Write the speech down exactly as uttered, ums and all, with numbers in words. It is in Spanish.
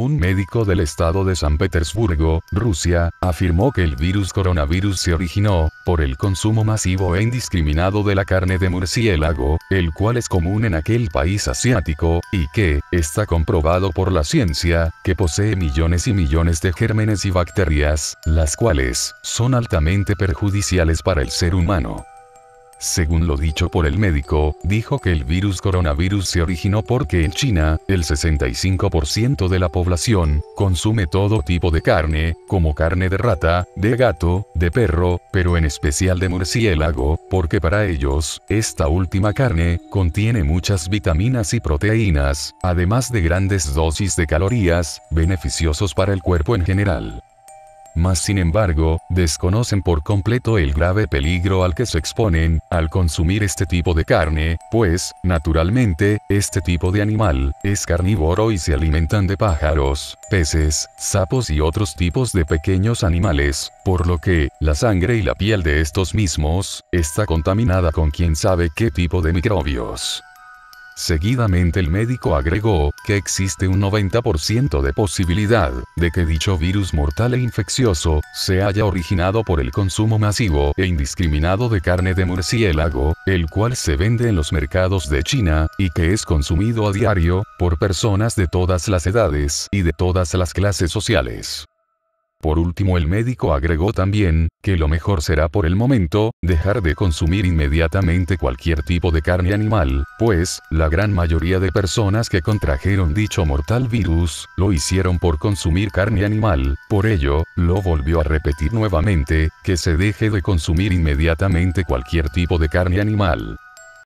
Un médico del estado de San Petersburgo, Rusia, afirmó que el virus coronavirus se originó por el consumo masivo e indiscriminado de la carne de murciélago, el cual es común en aquel país asiático, y que está comprobado por la ciencia, que posee millones y millones de gérmenes y bacterias, las cuales son altamente perjudiciales para el ser humano. Según lo dicho por el médico, dijo que el virus coronavirus se originó porque en China, el sesenta y cinco por ciento de la población consume todo tipo de carne, como carne de rata, de gato, de perro, pero en especial de murciélago, porque para ellos, esta última carne contiene muchas vitaminas y proteínas, además de grandes dosis de calorías, beneficiosos para el cuerpo en general. Mas sin embargo, desconocen por completo el grave peligro al que se exponen al consumir este tipo de carne, pues, naturalmente, este tipo de animal es carnívoro y se alimentan de pájaros, peces, sapos y otros tipos de pequeños animales, por lo que la sangre y la piel de estos mismos está contaminada con quién sabe qué tipo de microbios. Seguidamente el médico agregó que existe un noventa por ciento de posibilidad de que dicho virus mortal e infeccioso se haya originado por el consumo masivo e indiscriminado de carne de murciélago, el cual se vende en los mercados de China, y que es consumido a diario por personas de todas las edades y de todas las clases sociales. Por último, el médico agregó también que lo mejor será por el momento dejar de consumir inmediatamente cualquier tipo de carne animal, pues la gran mayoría de personas que contrajeron dicho mortal virus lo hicieron por consumir carne animal. Por ello, lo volvió a repetir nuevamente, que se deje de consumir inmediatamente cualquier tipo de carne animal.